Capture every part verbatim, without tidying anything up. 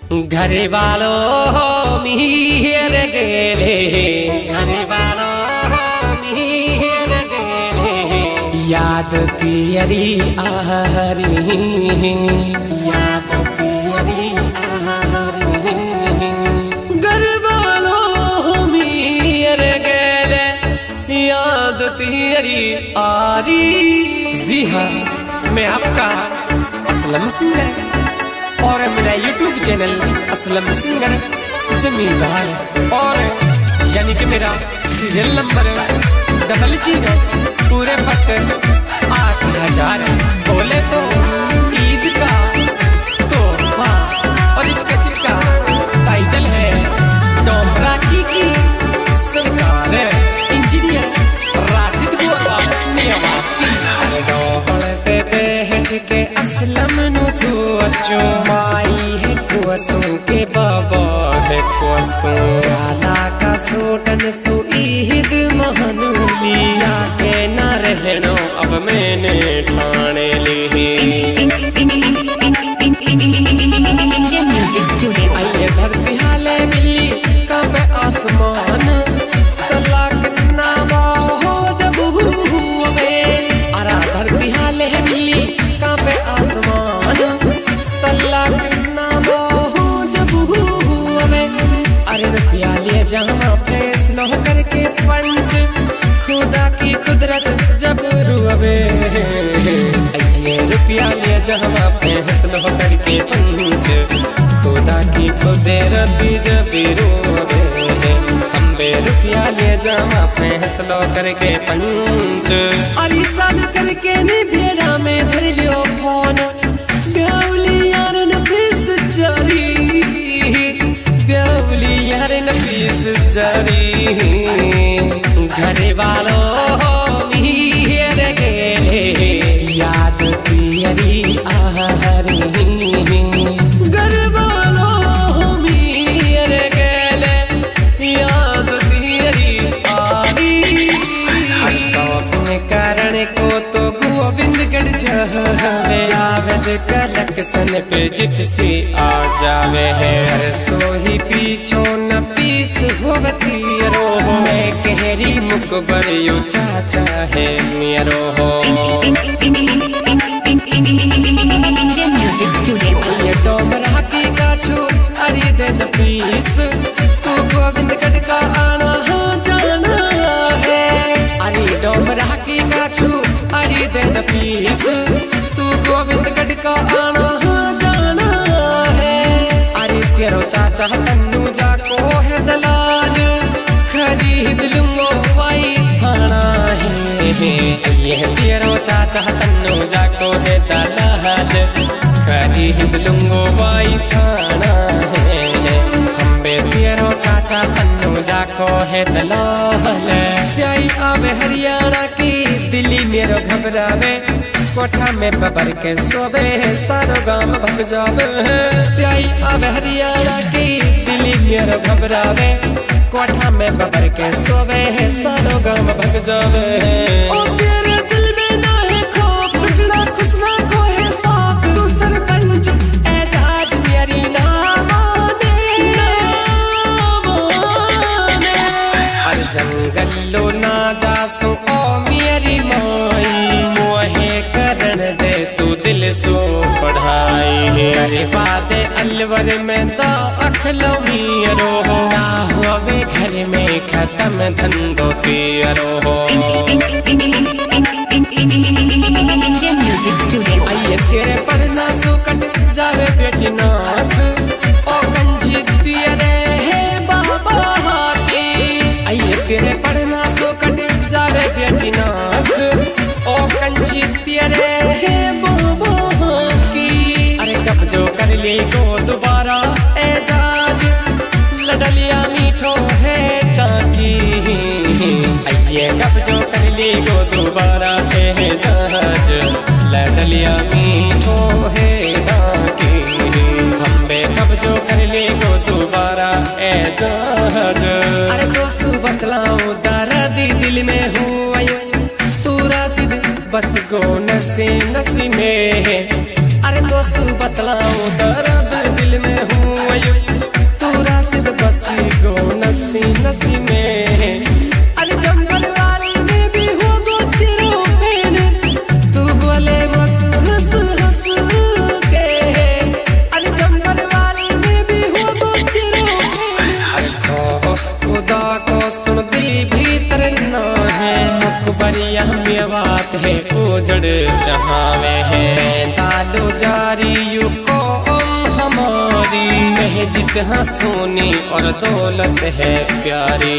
घरे वालों मीर गेले, घरे वालों मीर गेले, याद तेरी आ रही, याद तेरी आ रही। घरे वालों मीर गेले, याद तेरी आ रही। जी हाँ, मैं आपका असलम सिंगर और मेरा यूट्यूब चैनल असलम सिंगर जमींदार और यानी कि मेरा सीरियल नंबर डबल जीरो पूरे पट आठ हजार बोले तो ईद का तोहफा। और इस कैसेट का टाइटल है डोमरा की की सरकार, इंजीनियर राशिद गोरवा ने आवाज की। पे बैठ के असलम नु सोचो, माई है कुसों के बाबा है कुसों, जाला का सोटन सो ईद महानुलिया के न रहनो अब मैंने ठाने ली। आइए धरती हाले मिली कांपे आसमान, तलाक नामा हो जब हुए, अरा धरती हाले मिली कांपे आसमान, तलाक नामा हो जब हुए। अरे रुपया लिए जहाँ फैसला करके पंच, खुदा की कुदरत जब रुवे। ये रुपया लिए जहाँ फैसला करके पंच, खुदा की कुदरत जब रुवे। हम बे रुपया लिए जहाँ फैसला करके पंच, अरे चालू करके नी भेड़ा में धर लियो फोन, ब्यावली यार न पीस जारी, ब्यावली यार न पीस जारी। घरे वालों मीर गेले, याद तेरी आ रही। घरे वालों मीर गेले, याद तेरी आ रही। शौक में कारण को तो गोविंदगढ़ जावे, जावेद कलेक्शन पे जिप्सी आ जावे है। हर सोही पीछो न पीस होवती रो, मैं कहरी मुकबर यू चाचा है मेरो हो। ये डोमरा की काछू अड़ी दिन पीस, तू गोविंदगढ़ का आना जाना है। अरे डोमरा की काछू अड़ी दिन पीस, तू गोविंदगढ़ का आना जाना है। अरे तेरो चाचा तन्नू जाको है दलाल, खरीद लूंगो वाई थाना है। ये तेरो चाचा तन्नू जाको है दलाल, खरीद लूंगो वाई थाना है। हम बे तेरो चाचा तन्नू जाको है दलाल। स्याई आवे हरियाणा की, दिल्ली मेरो घबरावे, कोठा में बबर के सोवे, सारो गांव भग जावे। स्याई आवे हरियाणा की, दिल्ली मेरो घबरावे, कोठा में बबर के सोवे, सारो गांव भग जावे। ओ तेरे दिल में ना है खौफ, उठना खुश ना खोए साथ, तू सरपंच एजाज मेरी ना माने, हर जंगल लो ना जासो ओ मेरी माई, मोहे करण दे तू दिल सो पढ़ाई। अरे बादे अलवर में दा अखलो मीरो हो, ना होवे घर में खत्म धंधो तेरो हो। आइए तेरे पढ़ना सो कट जावे बेटी नाथ, ओ गंजी तेरे है बाबा की। आइए तेरे पढ़ना सो कट जावे बेटी नाथ, ओ कंची तेरे है बाबा की। अरे कब्जो कर ले गो दोबारा एजाज, लडलिया मीठो है टाकी। आइए कब्जो कर ले गो दोबारा एजाज, लडलिया मीठो है टाकी। हम बे कब्जो कर ले गो दोबारा एजाज। अरे दोस्तों बतलाऊं दर्द दिल में हुआ, तू राशिद बस गो नसी नसी में। अरे दोस्तों बतलाऊं दर्द दिल में हुआ, उजड़ चाहवे हैं। तालो जारी यू को हमारी महजिद हाँ सोनी और दौलत है प्यारी।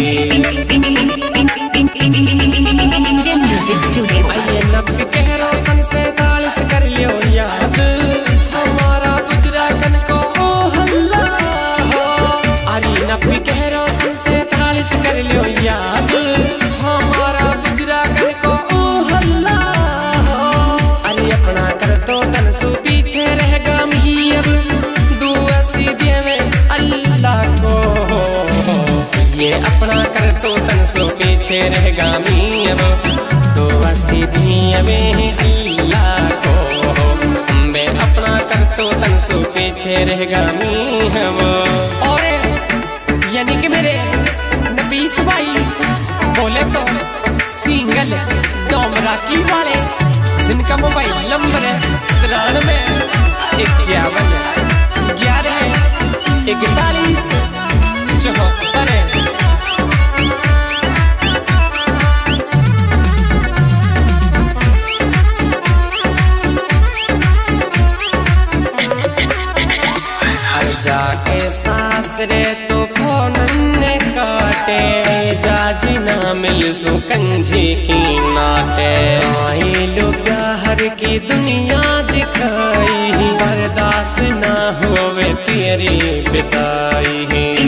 आइए नब्बे कह रोशन से तालिस कर लियो याद, हमारा गुजरा कन को हल्ला हो। अरे नब्बे कह रोशन से तालिस कर लियो याद, हमारा गुजरा कन को हल्ला हो। अरे अपना कर तो तन सु पीछे रहेगा मी अब दुआ सीधे में अल्लाह को। ये अपना कर तो तन सु पीछे रहेगा मी अब दुआ सीधे में अल्लाह को। मैं अपना कर तो तन सु पीछे रहेगा मी अब। और यानी कि मेरे नबीस भाई बोले तो सिंगल डोमराकी वाले जिनका मोबाइल नंबर है तिरानवे इक्यावन ग्यारह इकतालीस चौहत्तर। जाके सासरे तो फोन ने काटे, जाजी ना मिल सु कंझी की नाटे। आई लो प्यार की दुनिया दिखाई, बर्दाश्त ना होवे तेरी विदाई।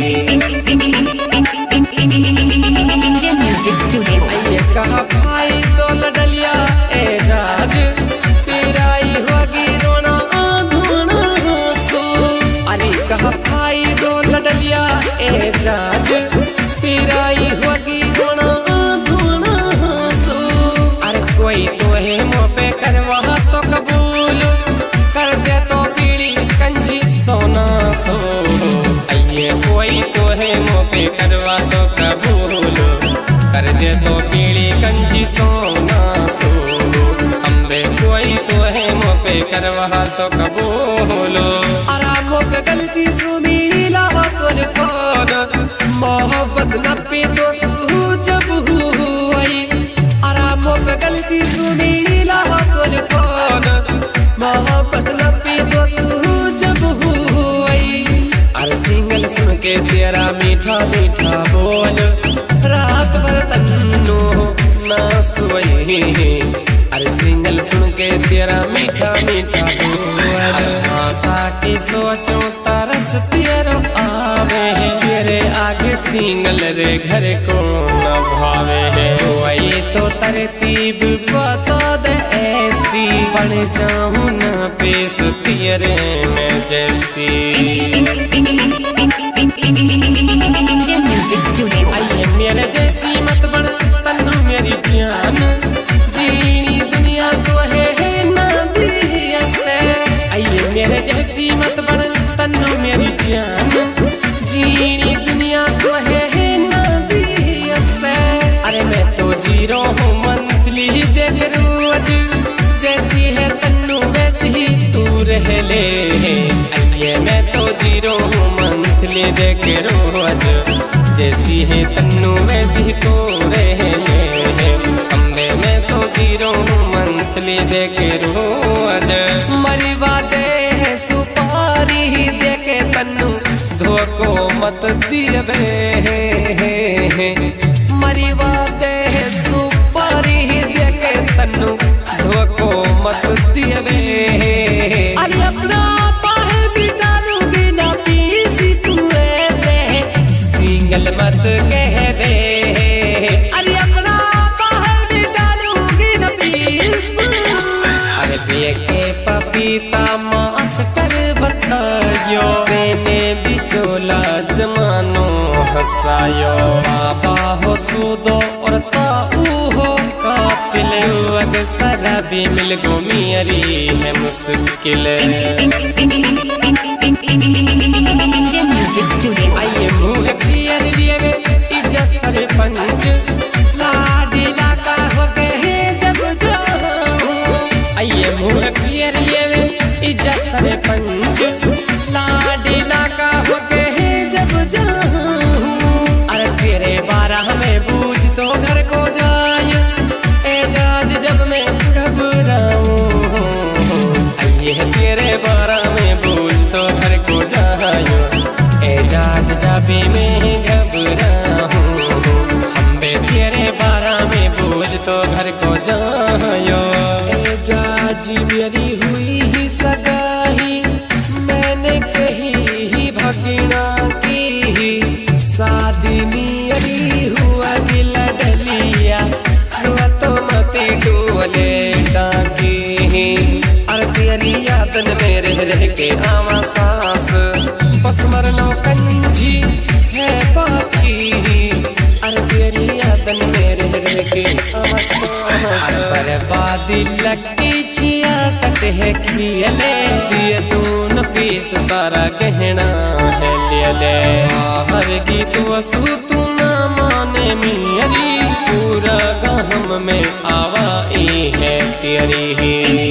आइए कहा भाई तो लडलिया एजाज, पिराई होगी रोना धोना सो। अरे कहा भाई दो लडलिया एजाज, पिराई होगी रोना धोना सो। अरे कोई तो है मुँह पे करवा तो कबूल कर दे तो पीड़ी कंजी सोना सो। आइए कोई तो है मुँह पे करवा तो कबूल कर दे तो पीड़ी कंजी सोना सो। हमरे कोई तो है मुँह पे करवा तो कबूलो। आराम पे गलती सुनीला तोर फोन, मोहब्बत न पे तो सू जब हुई। आराम पे गलती सुनीला तोर फोन, मोहब्बत न पे तो सू जब हुई। अरे सिंगल सुन के तेरा मीठा मीठा बोल, रात भर तन्नो ना सोई। अरे सिंगल सुन के तेरा मीठा मीठा बोल, आशा की सोचो तरस तेरो आवे है। तेरे आगे सिंगल रे घर को न भावे है। कोई तो तरतीब बता दे ऐसी, बन जाऊं न पेश तेरे में जैसी। आइए मेरे जैसी मत बन तन्नू मेरी जान, जीनी दुनिया तो है ना दिया से। आइए मेरे जैसी मत बन तन्नू मेरी जान, जीनी दुनिया तो है ना दिया से। अरे मैं तो जीरो हूँ मंथली देख रोज, जैसी है तन्नू वैसी ही तू रह ले। आइए मैं तो जीरो हूँ मंथली देख रोज, जैसी है तन्नू वैसी तो रह ले। कमरे में तो जीरो मंथली देके रोज, मरवा दे है सुपारी देके तन्नू धोको मत दियबे। मरवा दे है सुपारी देके तन्नू धोको मत दियबे। अरे अपना पाहे बिटा लूंगी ना पीसी तू ऐसे, सिंगल मत कहबे। अरे अपना बाहर बिटा लूंगी न पीस। अरे देखे पपीता मास कर बतायो, तेने बिचोला जमानो हंसायो। बाबा हो सूदो और ताऊ हो कातिल, अक्सर भी मिल गो मेरी है मुश्किल। आइए मुँह पियर लिए वे इज्जत सरपंच, लाडीला का हो गए जब जाऊं। आइए मुँह पियर लिए वे इज्जत सरपंच, लाडीला का हो गए जब जाऊं। अरे तेरे बारह में बूझ तो घर को जाए, एजाज जब मैं कब भी मैं घबराऊं, हम बे तेरे बारा में बोझ तो घर को जायो। ए जाजी मेरी हुई ही सगाई, मैंने कही ही भगना की, शादी मेरी हुआ गिला डलिया, रुआ तो मती डोले डाकी। अरे तेरी यादन में रह रह के आवा सांस, बस मरनो कंजी है बाकी। अरे तेरी यादन में रह रह के आवा सांस, बर्बादी लकी छिया सट है खियले, दिए दून पीस सारा गहना है ले ले। हर गीत वसु तू ना माने मेरी, पूरा गहम में आवाई है तेरी ही।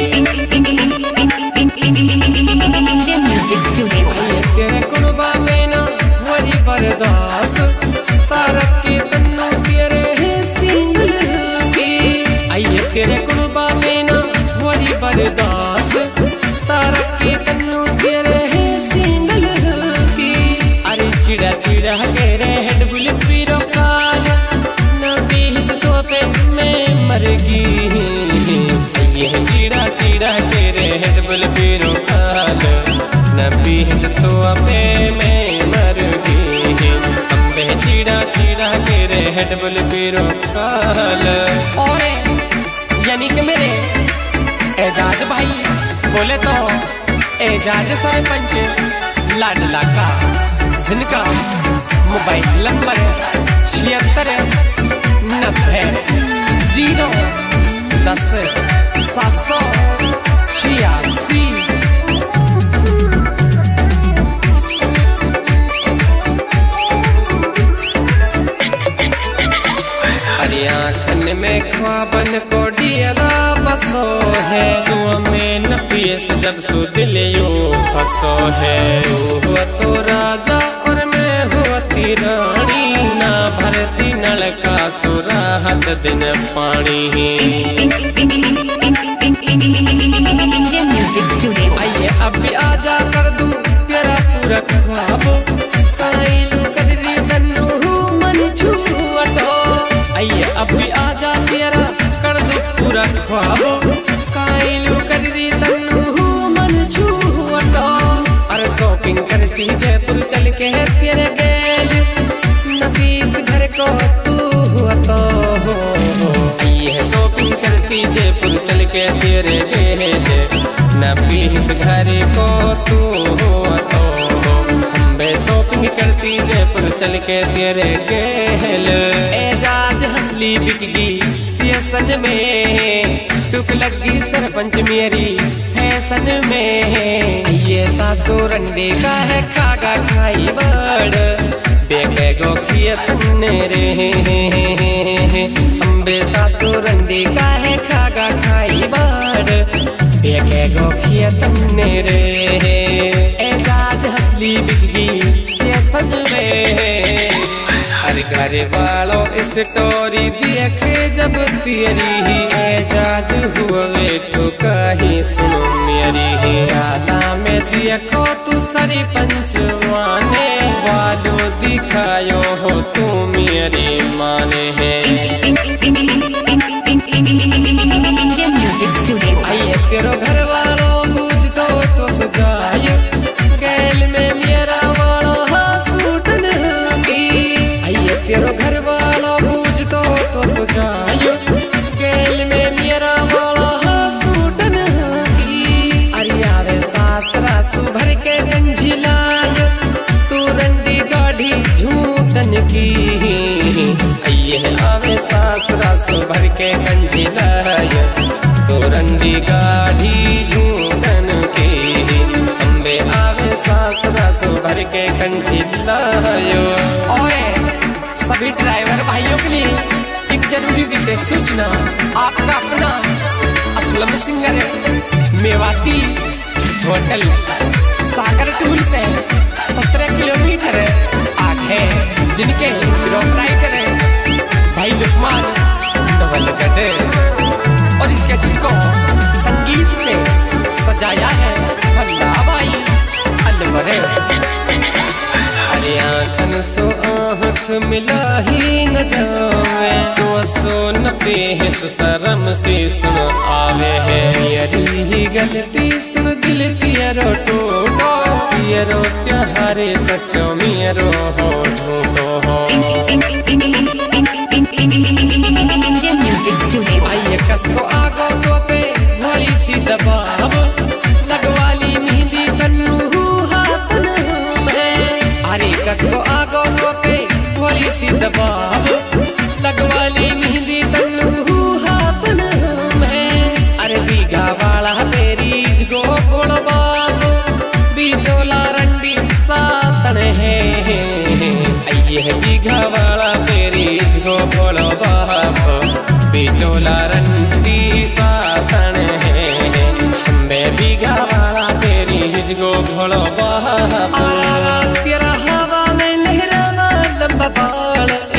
तेरे कुनबा में ना वही बर्दास, तारक की तन्नू तेरे है सिंगल की। आइए तेरे कुनबा में ना वही बर्दास, तारक की तन्नू तेरे है सिंगल की। अरे चिड़ा चिड़ा के रेड बुल पीरो काल, न बीस तो पे मैं मरगी। ये चिड़ा चिड़ा के रेड बुल पीरो काल, न बीस तो पे मैं मरगी। अम्बे चिड़ा चिड़ा के रेड बुल पीरो काल। और यानी कि मेरे एजाज भाई बोले तो एजाज सरपंच लाडला का, जिनका मोबाइल नंबर छिहत्तर नब्बे जीरो दस सात सौ छियासी। अरे आँखन में ख्वाबन को डियला बसो है, तू में न पियस जब सु दिल यो फसो है। तू हुआ तो राजा और मैं हुआ ती रानी, ना भरती नलका सुराहत दिन पानी। आइए अब भी आजा कर दूं तेरा पूरा ख्वाब, काइलू कर री तन्नू मन छूटो। आइए अब भी आजा तेरा कर दूं पूरा ख्वाब, काइलू कर री तन्नू मन छूटो। अरे शॉपिंग करती जयपुर चल के है तेरे गेल, नबीस घर को तू हुआ तो हो। आइए शॉपिंग करती जयपुर चल के तेरे गेल, नबीस घर को तू हुआ तो हो। हम बे शॉपिंग करती जयपुर चल के तेरे गेल। एजाज हंसली बिकगी सियासन में, टुक लगी सरपंच मेरी फैशन में। ये सासू रंडे का है खागा खाई बड़, बेके गो खियतन रे। अम्बे सासू रंडे का है खागा खाई बड़, बेके गो खियतन रे। एजाज हंसली बिकगी सियासन में। हर घर वालों स्टोरी देखे जब तेरी ही, एजाज हुए तो कहीं सुनो मेरी ही। ज्यादा में देखो तू सरी पंचवाने, वालों दिखायो हो तू मेरी माने है। आइए तेरो घर वालों बुझ दो तो सुझायो, गैल में मेरा वालों हासूटन की। आइए तेरो घर वालों बुझ दो तो सुझायो, गैल में मेरा वालों हासूटन की। अरे आवे सासरा सुभर के गंजी लायो, तू रंडी गाढ़ी झूठन की। आइए आवे सासरा सुभर के गंजी लायो, तो रंडी गाढ़ी झूठन की। अम्बे आवे सासरा सुभर के कंची लायो। और सभी ड्राइवर भाइयों के लिए एक जरूरी विशेष सूचना, आपका अपना Aslam singer Mewati hotel Sagar toll से सत्रह किलोमीटर आगे, जिनके प्रोपराइटर भाई लुकमान नवलगढ़। और इस कैसेट को संगीत से सजाया है भल्ला भाई अलवरे। अरे आँखन सो आँख मिला ही न जावे, तो सो नब्बे हिस शर्म से सुन आवे है। यरी गलती सुन दिल तियरो टूटो, तियरो प्यारे सच्चो मियरो हो झूठो हो। आइए कसको आगो तो पे भोली सी दबाव, लगवाली मेहंदी तन्नू हाथन में। अरे कसको आगो तो पे भोली सी दबाव, लगवाली मेहंदी तन्नू हाथन में। अरे बीघा वाला पेरीज गो बोल बाब, बीजोला रंडी सातन है। आइए बीघा वाला पेरीज गो बोल बाब, बीजोला रंडी सातन है। हम्बे बीघा वाला पेरीज गो बोल बाब। तेरा हवा में लहरावा लंबा बाल,